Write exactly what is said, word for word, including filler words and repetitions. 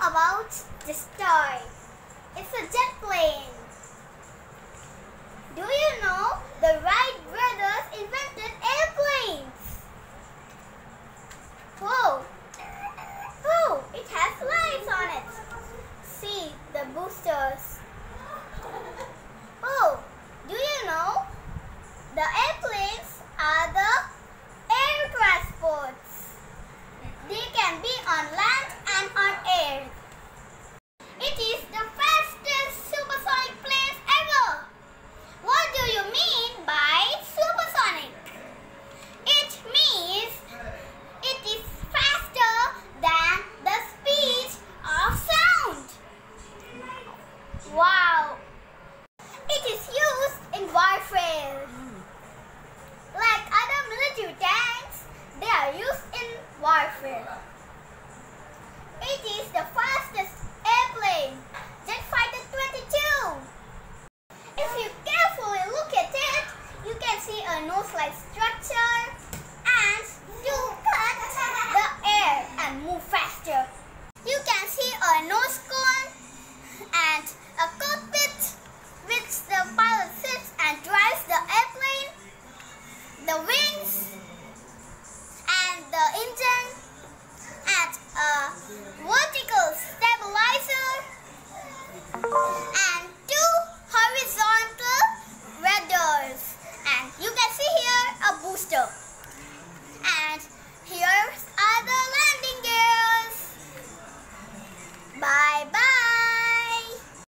about this toy. It's a jet plane. Do you know the Wright brothers invented airplanes? Whoa! Oh, it has lights on it. See the boosters. Oh, do you know the airplanes are the air transports? They can be on land and on air. It is the fastest supersonic plane ever. What do you mean by supersonic? It means it is faster than the speed of sound. Wow! It is used in warfare. Like other military tanks, they are used in warfare. It is the fastest airplane, Jet Fighter twenty-two. If you carefully look at it, you can see a nose like